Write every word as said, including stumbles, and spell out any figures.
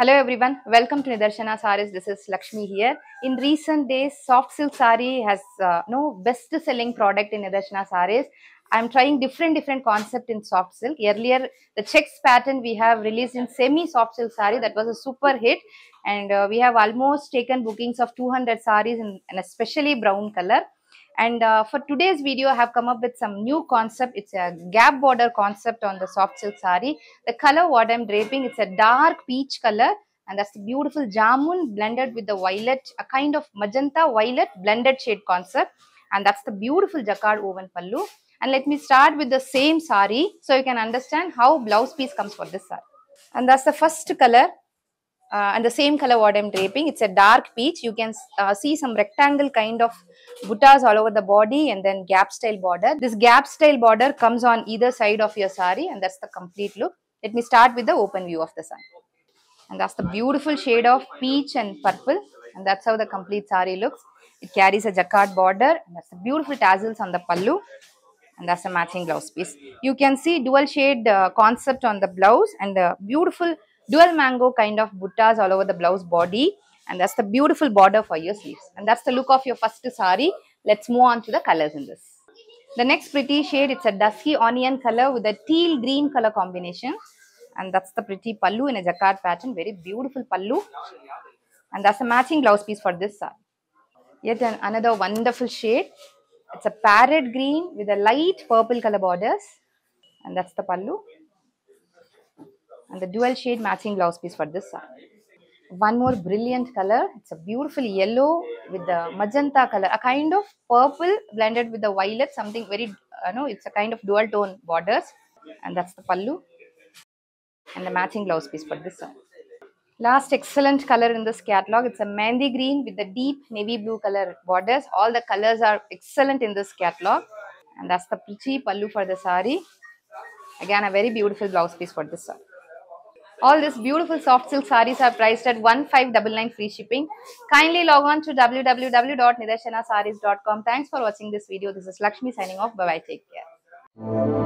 Hello everyone, welcome to Nidarshana Sarees. This is Lakshmi here. In recent days, soft silk saree has uh, no best selling product in Nidarshana Sarees. I am trying different different concept in soft silk. Earlier, the checks pattern we have released in semi soft silk saree, that was a super hit, and uh, we have almost taken bookings of two hundred sarees in, in especially brown color. And uh, for today's video, I have come up with some new concept. It's a gap border concept on the soft silk saree. The color what I'm draping, it's a dark peach color, and that's the beautiful jamun blended with the violet, a kind of magenta violet blended shade concept. And that's the beautiful jacquard woven pallu. And let me start with the same saree so you can understand how blouse piece comes for this saree. And that's the first color. Uh, and the same color what I'm draping, it's a dark peach. You can uh, see some rectangle kind of buttas all over the body and then gap style border. This gap style border comes on either side of your sari, and that's the complete look. Let me start with the open view of the sari. And that's the beautiful shade of peach and purple, and that's how the complete sari looks. It carries a jacquard border, and that's the beautiful tassels on the pallu, and that's a matching blouse piece. You can see dual shade uh, concept on the blouse and the beautiful dual mango kind of buttas all over the blouse body, and that's the beautiful border for your sleeves. And that's the look of your first sari. Let's move on to the colors in this. The next pretty shade, it's a dusky onion color with a teal green color combination, and that's the pretty pallu in a jacquard pattern. Very beautiful pallu, and that's a matching blouse piece for this sari. Yet an, another wonderful shade. It's a parrot green with a light purple color borders, and that's the pallu. And the dual shade matching blouse piece for this saree. One more brilliant color. It's a beautiful yellow with the magenta color, a kind of purple blended with the violet, something very, uh, no, it's a kind of dual tone borders, and that's the pallu. And the matching blouse piece for this saree. Last excellent color in this catalog, it's a mehndi green with the deep navy blue color borders. All the colors are excellent in this catalog, and that's the pretty pallu for the saree. Again, a very beautiful blouse piece for this saree. All these beautiful soft silk sarees are priced at one five nine nine free shipping. Kindly log on to w w w dot nidarshana sarees dot com. Thanks for watching this video. This is Lakshmi signing off. Bye bye. Take care.